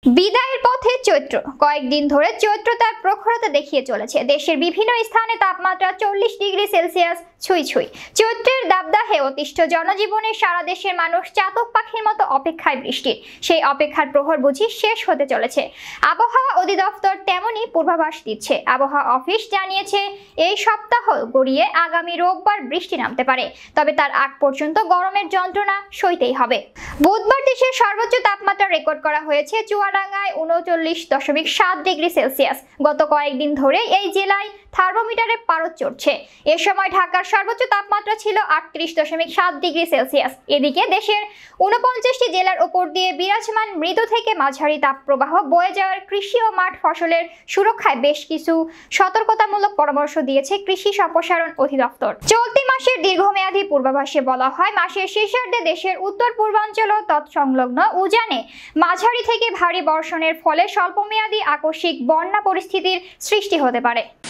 বিদায়ের পথে চৈত্র। কয়েকদিন ধরে চৈত্র তার প্রখরতা দেখিয়ে চলেছে। দেশের বিভিন্ন স্থানে তাপমাত্রা 40 ডিগ্রি সেলসিয়াস ছুঁই ছুঁই। চৈত্রের দাবদাহে অতিষ্ঠ জনজীবনে সারা দেশের মানুষ চাতক পাখির মতো অপেক্ষায় বৃষ্টির। সেই অপেক্ষার প্রহর বুঝি শেষ হতে চলেছে। আবহাওয়া অধিদপ্তর তেমনই পূর্বাভাস দিচ্ছে। আবহাওয়া অফিস জানিয়েছে এই সপ্তাহ গড়িয়ে আগামী রোববার বৃষ্টি নামতে পারে, তবে তার আগ পর্যন্ত গরমের যন্ত্রণা সইতেই হবে। বুধবার দেশের সর্বোচ্চ তাপমাত্রা রেকর্ড করা হয়েছে চুয়াডাঙ্গায় 39.7 ডিগ্রি সেলসিয়াস। গত কয়েকদিন ধরে এই জেলায় থার্মোমিটারে পারদ চড়ছে। এ সময় ঢাকার সর্বোচ্চ তাপমাত্রা ছিল 38.7 ডিগ্রি সেলসিয়াস। এদিকে দেশের 49টি জেলার উপর দিয়ে বিরাজমান মৃদু থেকে মাঝারি তাপপ্রবাহ বয়ে যাওয়ার কৃষি ও মাঠ ফসলের সুরক্ষায় বেশ কিছু সতর্কতামূলক পরামর্শ দিয়েছে কৃষি সম্প্রসারণ অধিদপ্তর। চলতি মাসের দীর্ঘমেয়াদী পূর্বাভাসে বলা হয়, মাসের শেষার্ধে দেশের উত্তর পূর্বাঞ্চল ও তৎসংলগ্ন উজানে মাঝারি থেকে ভারী বর্ষণের ফলে স্বল্পমেয়াদী আকস্মিক বন্যা পরিস্থিতির সৃষ্টি হতে পারে।